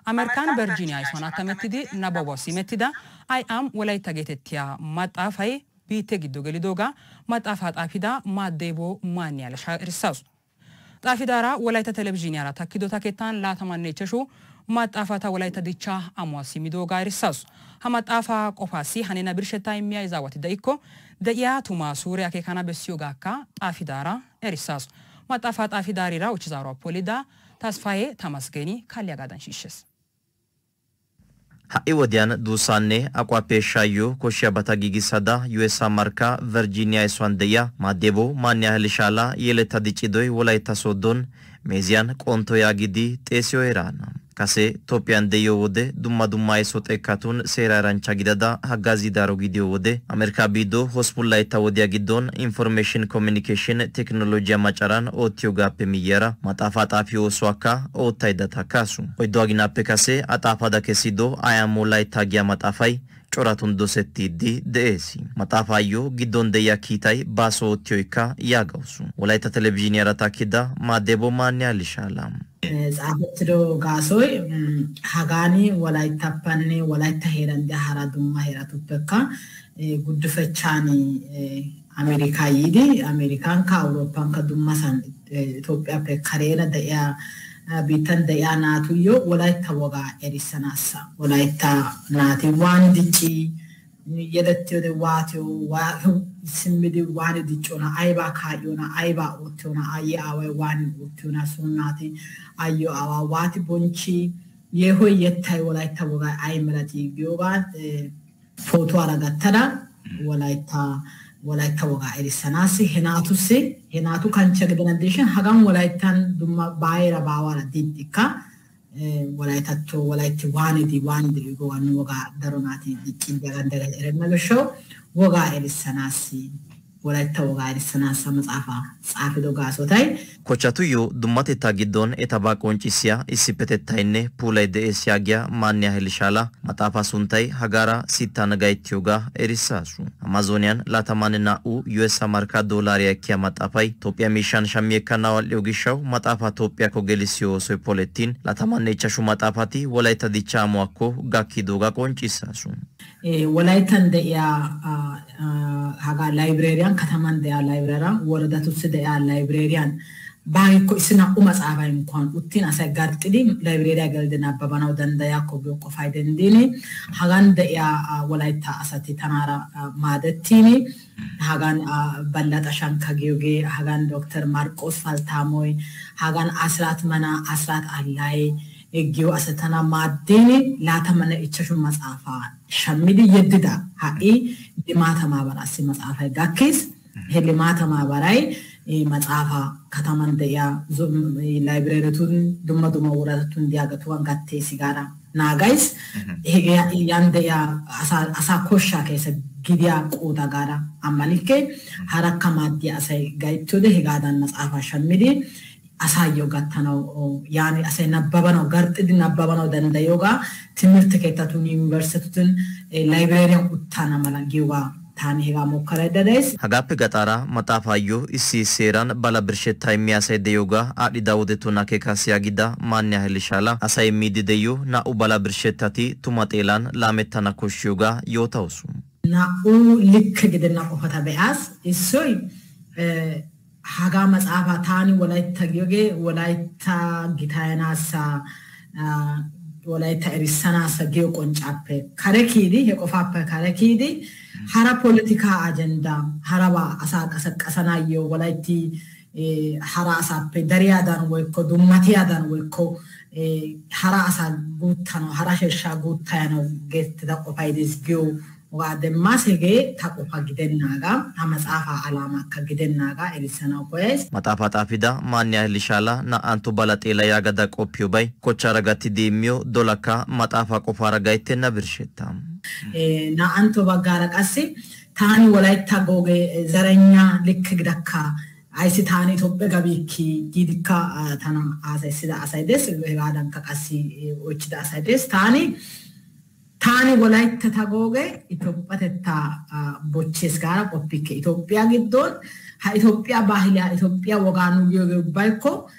أمريكان برجينيا يسون أتمتدي نبوا سيمتدا أي أم ولا يتجتتيا متعفي بيتجدو جلدوجا متعفات أفيدا ما ديبو مانيا لشارساس تافيدارا ولا تلفزيونيا تأكيدو تكتان لا تمنى تشو متعفات ولا تديتشا أمواسي ميدوجا رساس همتعفا قفاسي هنينا برشتاي ميا إزاوات دايكو دايا توما سوريا كي كان بسيوغاكا تافيدارا رساس متعفات أفيداري را وشزارو بوليدا تاسفاي تماسكيني كاليا غادان شيشس هاي وديان دوساني أقوى بيشايو كوشيا باتاقيقي سادا يوسا ماركا فيرجينيا اسوانديا ما ديبو ما نياهلشالا يلي تاديچيدوي ولاي تاسودون ميزيان كونتو ياغيدي تيسيو إيران كاسي توبيان ديو ودي دوما ايسوت اكاتون سيرا رانچا گيدادا هغازي دارو گيديو ودي امريكا بيدو هوسبول لايتا وديا گيدون انفورميشن كوميونيكيشن تكنولوجيا ماچاران او تيوغا پمييرا ماتافات افيو سواكا او تايدا تاكاسو ويدواغينا پكاسي اتافا دا كسيدو ايامو لايتا گيا ماتافاي چوراتون دوستي دي ديسي ماتافايو گيدون ديا كيتاي باسو تيويكا ياغوسو ولايتا تلفزيونيا راتاكيدا ما ديبو مانيا لشالام زعبترو غاسوي هاغاني ولا يتابني ولا يتهيرن دي هرادوما هيراتو بكا غدفتشاني امريكا يدي امريكان كا اوروبان كا دوماسان ኢትዮጵያ በካሬና ደያ ቢተን ደያ ናቱዮ ወላይታ ወጋ ኤሪሰናሳ ወላይታ ናቲ ዋን ዲጪ የለቴው ዋቲው ዋሁ ስምዲ ዋን ዲጮና አይባ ካዮና አይባ ኦቶና አያዋ ዋን ኦቶና ሱናቲ አዮ አዋ ዋቲ ቦንቺ የሆይ የታይ ወላይታ ወጋ አይምራቲ ቢዮጋ ፎቶ አረጋተዳ ወላይታ ወጋ ኤሪሰናሲ ሄናቱ ካንቸግደነዴሽን ሀጋም ወላይታን ዱማ ባይራ ባዋራ ዲዲካ ወላይታ ዋንዲ ጎዋን ወጋ ደሮናቲ ዲቂን ያጋንደረ ረመለሾ ወጋ ኤሪሰናሲ ወላይታ ወጋ ኤሪሰናሳ መጻፋ ጻፍ ዶጋ ሶታይ ኮቻቱዩ ዱማቴ ታጊዶን ኤታባ ቆንጪሲያ ኢሲፔቴታይኔ ፑላይ ደኤሲያጊያ ማንያ ሄልሻላ ማጣፋ ሱንታይ ሀጋራ ሲታ ነጋይቲዮጋ ኤሪሳሱ አማዞኒያን ላታማንና ዩኤስ አማርካ ዶላር ያኪያ ማጣፋይ ኢትዮጵያ ሚሻን ሻሚየካና ዋልዮጊሻው ማጣፋ ኢትዮጵያ ኮጌሊሲዮ ሶፖሌቲን ላታማን ነቻሹ ማጣፋቲ ወላይታ ዲቻ ሟኮ ጋኪ ዶጋ ቆንጪሳሱ ወላይታን ደያ ሀጋ ላይብሬሪያን ከተማን ደያ ላይብሬሪያን ወረዳቱስ ደያ ላይብሬሪያን ባይኮ ስና ኡማጻባ እንኳን ኡቲን አሰጋርጥዲ ላይብሬሪያ ገልደና አባባናው ደንዳያ ኮቦ ቆፋይደንዲኒ ሀጋን ደያ ወላይታ አሳቲ ተናራ ማደቲኒ ሀጋን በላጣ ሻንካጊዮጌ ሀጋን ዶክተር ማርቆስ ፋልታሞይ ሀጋን አስራት አላይ እጊው አሰተና ማደኒ ላተመነ እቸሹ መጻፋ ሸሚዲ የድዳ ሃኢ ዲማታ ማባራሲ መጻፋ ጋኬስ ሄሊማታ ማባራይ መጻፋ ከተማን ደያ ላይብሬሪቱን ዱማ ወራቱን ዲያገቱ አንጋቴ ሲጋራ ናጋይስ ይሄ ያንደያ አሳኮሻ ከሰ ጊዲያ ቆዳ ጋራ አማሊከ ሐረካ ማዲ አሳይ ጋይቶደ ሄጋዳን መጻፋ ሸሚዲ አሳየው ጋታናው ያኔ አሳይ ነባባናው ጋርጥዲ ነባባናው ደንዳዮጋ ትምርት ከታቱን ዩኒቨርሲቲቱን ላይብሬሪያን ኡታና ማላጊዋ ታኒ ሄጋ ሞከረደደስ ሀጋፕ ገጣራ መጣፋዮ ኢሲ ሴራን ባላብርሸታ የሚያሳይደዮጋ አዲ ዳውደቱና ከካሲያጊዳ ማን ያህልሻላ አሳይ ሚዲደዮ ናኡ ባላብርሸታቲ ቱማጤላን ላሜታና ኮሽዮጋ ዮታውሱ ናኡ ልክ ግደና ቆፈታ በያስ እሶይ ሀጋ መጻፋ ታኒ ወላይታ ጊዮጌ ወላይታ ጊታያናሳ ወላይታ ኤሪሰናሳ ጊዮ ቆንጫፔ ካረኪዲ የቆፋፓ ካረኪዲ ሀራ ፖለቲካ አጀንዳ ሀራባ አሳቀሰቀሰናዮ ወላይቲ ሀራ አሳፔ ደሪያዳን ወይኮ ዱማቲያዳን ወይኮ ሀራ አሳ ጉታ ነው ሀራ ሸሻ ጉታ ነው ጌት ተቆፋይዲስ ጊዮ ወአደማሰጌ ታቆፋ ግደናጋ አመጻፋ አላማ ከግደናጋ ኤሊሰናው ኮይስ ማጣፋ ጣፊዳ ማን ያህልሻላ ና አንቱ ባላጤላ ያጋዳ ቆፒዮ ባይ ኮቻራጋቲ ዲሚዮ ዶላካ ማጣፋ ቆፋራ ጋይተና ብርሽታ ና አንቱ ባጋራ ቀሲ ታኒ ወላይታ ጎጌ ዘረኛ ልክ ግዳካ አይሲ ታኒ ኢትዮጵያ ጋቢኪ ጊዲካ ታና አሳይሲዳ አሳይደስ ወጋዳን ከቀሲ ወችዳ አሳይደስ ታኒ ወላይታ ታጎጌ ኢትዮጵያተታ ቦቼስ ጋራ ቆፒከ ኢትዮጵያ ግዶን ኢትዮጵያ ባህሊያ ኢትዮጵያ ወጋኑ ጊዮጌ ባይኮ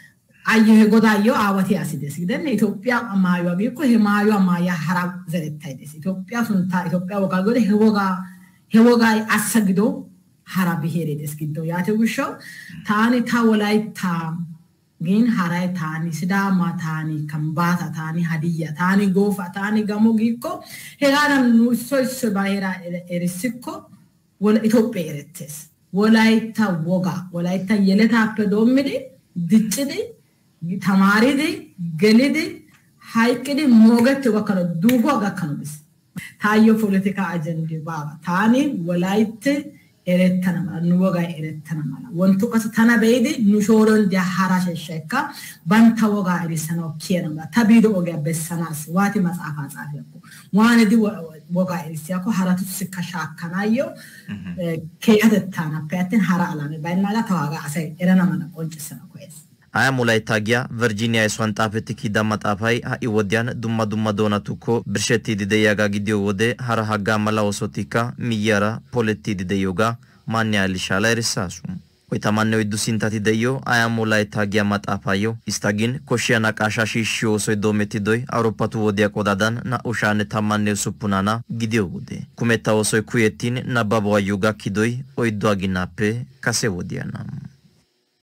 ayyo godayo awati asides giden Ethiopia maayo agiko he maayo amaya harab zerettaydes Ethiopia sunta Ethiopia woga gode he woga asagido harab heredes gido yaate gusho taani ta walaita gin haray taani sidama taani kambata taani hadiya taani gofa taani gamo gikko he garan nuso bahira erisikko wala Ethiopia erettes walaita woga walaita yeleta pedomidi dichidi tamaridi gelidi haykidi mogette wakano dugo gakano bis tayo politika agenda baba tani walaite erettana mala nuwoga erettana mala wontu kas tana beedi nushoron dia harashe sheka banta woga erisano kiyana mala tabido oge besanas wati masafa tsafiyako wani di woga erisiyako haratu sikashakanayo keyatetana paten hara alame bainaga tawaga asay erana mala qoncisana koes aya mulaytagiya Virginia iswantaafetti kidamataafay ha'i wodiyan dumma doonatuko birshetti dideyaga gidiyo wode hara hagga mala osotika miyara poletti dideyoga manni alishala erisaasu Witamanne widdu sintati deyo aya mulaytagiya mataafayo istagin koshia naqasha shishio osoy doometidoy Awuropatu wodiya qodadan na ushaane tamanne suppunana gidiyo wode kumetta osoy kuyettin nababwayo gakkidoy oyddu aginappe kase wodiyana